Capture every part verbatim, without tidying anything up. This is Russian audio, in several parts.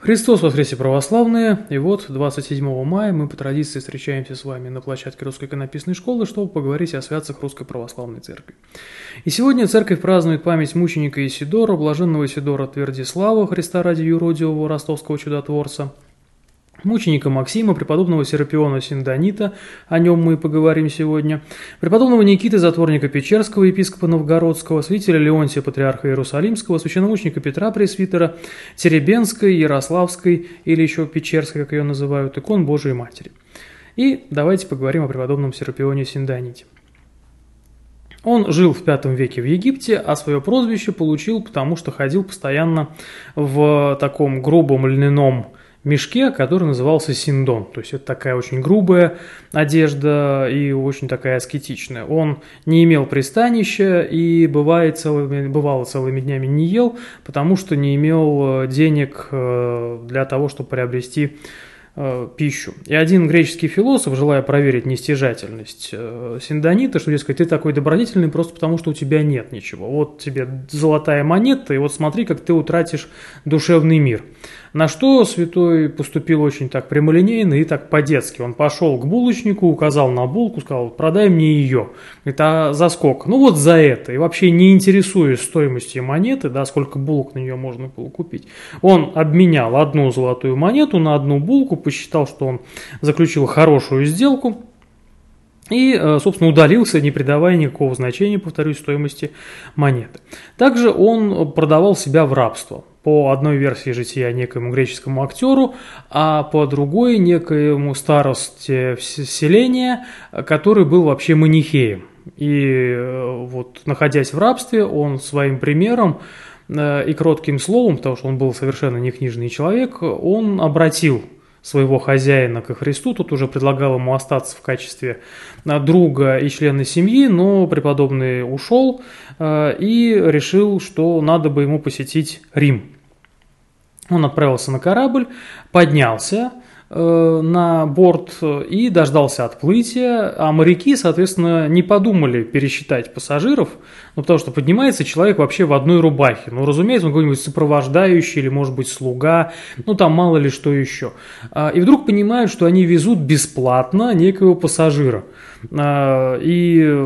Христос воскресе, православные! И вот двадцать седьмого мая мы по традиции встречаемся с вами на площадке Русской иконописной школы, чтобы поговорить о святцах Русской Православной Церкви. И сегодня Церковь празднует память мученика Исидора, блаженного Исидора Твердислава, Христа ради юродивого ростовского чудотворца, мученика Максима, преподобного Серапиона Синдонита, о нем мы и поговорим сегодня, преподобного Никиты, затворника Печерского, епископа Новгородского, святителя Леонтия, патриарха Иерусалимского, священномученика Петра, пресвитера, Теребенской, Ярославской, или еще Печерской, как ее называют, икон Божией Матери. И давайте поговорим о преподобном Серапионе Синдоните. Он жил в пятом веке в Египте, а свое прозвище получил, потому что ходил постоянно в таком грубом льняном мешке, который назывался синдон. То есть это такая очень грубая одежда и очень такая аскетичная. Он не имел пристанища и бывает целыми, бывало целыми днями не ел, потому что не имел денег для того, чтобы приобрести пищу. И один греческий философ, желая проверить нестяжательность Синдонита, что, дескать, ты такой добродетельный просто потому, что у тебя нет ничего. Вот тебе золотая монета, и вот смотри, как ты утратишь душевный мир. На что святой поступил очень так прямолинейно и так по-детски. Он пошел к булочнику, указал на булку, сказал: продай мне ее. Говорит: а за сколько? Ну вот за это. И вообще не интересуясь стоимостью монеты, да, сколько булок на нее можно было купить, он обменял одну золотую монету на одну булку, посчитал, что он заключил хорошую сделку. И, собственно, удалился, не придавая никакого значения, повторюсь, стоимости монеты. Также он продавал себя в рабство. По одной версии жития некоему греческому актеру, а по другой некоему старосте селения, который был вообще манихеем. И вот, находясь в рабстве, он своим примером и кротким словом, потому что он был совершенно не книжный человек, он обратил своего хозяина ко Христу. Тут уже предлагал ему остаться в качестве друга и члена семьи, но преподобный ушел и решил, что надо бы ему посетить Рим. Он отправился на корабль, поднялся на борт и дождался отплытия, а моряки, соответственно, не подумали пересчитать пассажиров, ну, потому что поднимается человек вообще в одной рубахе. Ну, разумеется, он какой-нибудь сопровождающий или, может быть, слуга, ну, там мало ли что еще. И вдруг понимают, что они везут бесплатно некого пассажира. И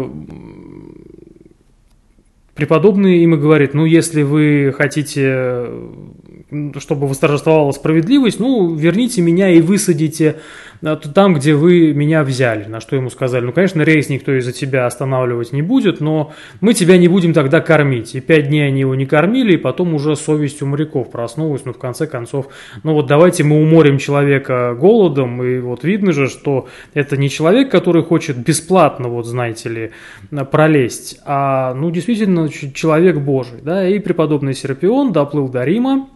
преподобный им и говорит: ну, если вы хотите, чтобы восторжествовала справедливость, ну, верните меня и высадите там, где вы меня взяли. На что ему сказали: ну, конечно, рейс никто из-за тебя останавливать не будет, но мы тебя не будем тогда кормить. И пять дней они его не кормили, и потом уже совесть у моряков проснулась, ну, в конце концов, ну, вот давайте мы уморим человека голодом, и вот видно же, что это не человек, который хочет бесплатно, вот, знаете ли, пролезть, а, ну, действительно, человек Божий, да, и преподобный Серапион доплыл до Рима.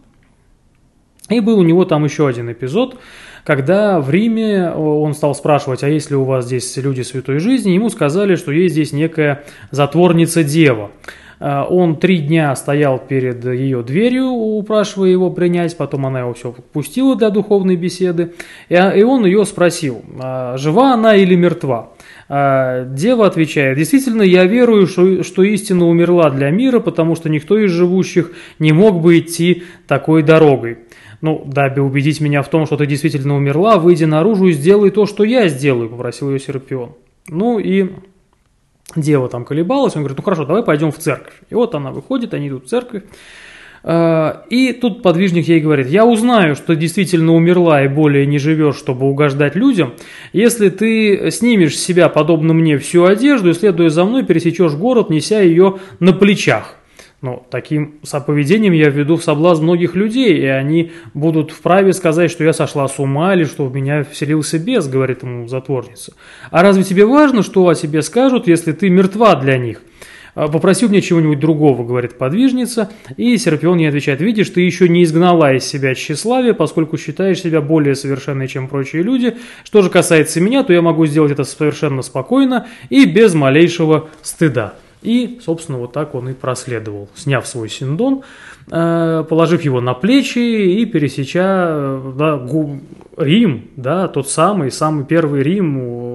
И был у него там еще один эпизод, когда в Риме он стал спрашивать: а есть ли у вас здесь люди святой жизни? Ему сказали, что есть здесь некая затворница-дева. Он три дня стоял перед ее дверью, упрашивая его принять, потом она его все пустила для духовной беседы, и он ее спросил: жива она или мертва? Дева отвечает: действительно, я верую, что, что истина умерла для мира, потому что никто из живущих не мог бы идти такой дорогой. Ну, дабы убедить меня в том, что ты действительно умерла, выйди наружу и сделай то, что я сделаю, попросил ее Серапион. Ну и дева там колебалась, он говорит: ну хорошо, давай пойдем в церковь. И вот она выходит, они идут в церковь. И тут подвижник ей говорит: я узнаю, что ты действительно умерла и более не живешь, чтобы угождать людям, если ты снимешь с себя, подобно мне, всю одежду и, следуя за мной, пересечешь город, неся ее на плечах. Но таким поведением я введу в соблазн многих людей, и они будут вправе сказать, что я сошла с ума или что в меня вселился бес, говорит ему затворница. А разве тебе важно, что о тебе скажут, если ты мертва для них? Попроси у меня чего-нибудь другого, говорит подвижница, и Серапион ей отвечает: видишь, ты еще не изгнала из себя тщеславие, поскольку считаешь себя более совершенной, чем прочие люди. Что же касается меня, то я могу сделать это совершенно спокойно и без малейшего стыда. И, собственно, вот так он и проследовал, сняв свой синдон, положив его на плечи и пересеча, да, Рим, да, тот самый, самый первый Рим,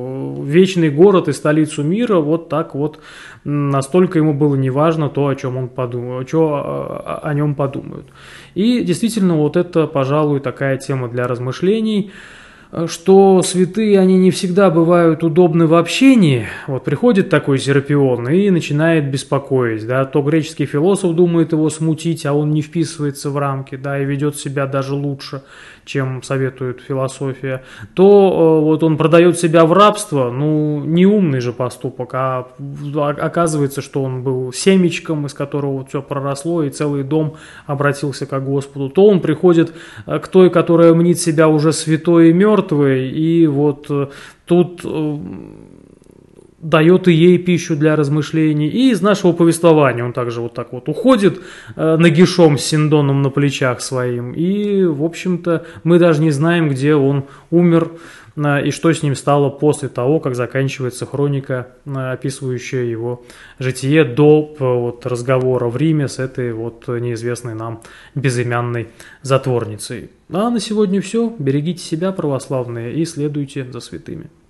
вечный город и столицу мира, вот так вот настолько ему было неважно то, о чем он подумал, что о нем подумают. И действительно, вот это, пожалуй, такая тема для размышлений, что святые, они не всегда бывают удобны в общении. Вот приходит такой Серапион и начинает беспокоить, да, то греческий философ думает его смутить, а он не вписывается в рамки, да, и ведет себя даже лучше, чем советует философия, то вот он продает себя в рабство, ну, не умный же поступок, а оказывается, что он был семечком, из которого вот все проросло, и целый дом обратился к Господу, то он приходит к той, которая мнит себя уже святой и мертвой, и вот тут дает и ей пищу для размышлений, и из нашего повествования он также вот так вот уходит э, нагишом с синдоном на плечах своим, и, в общем-то, мы даже не знаем, где он умер э, и что с ним стало после того, как заканчивается хроника, э, описывающая его житие до э, вот, разговора в Риме с этой вот неизвестной нам безымянной затворницей. А на сегодня все. Берегите себя, православные, и следуйте за святыми.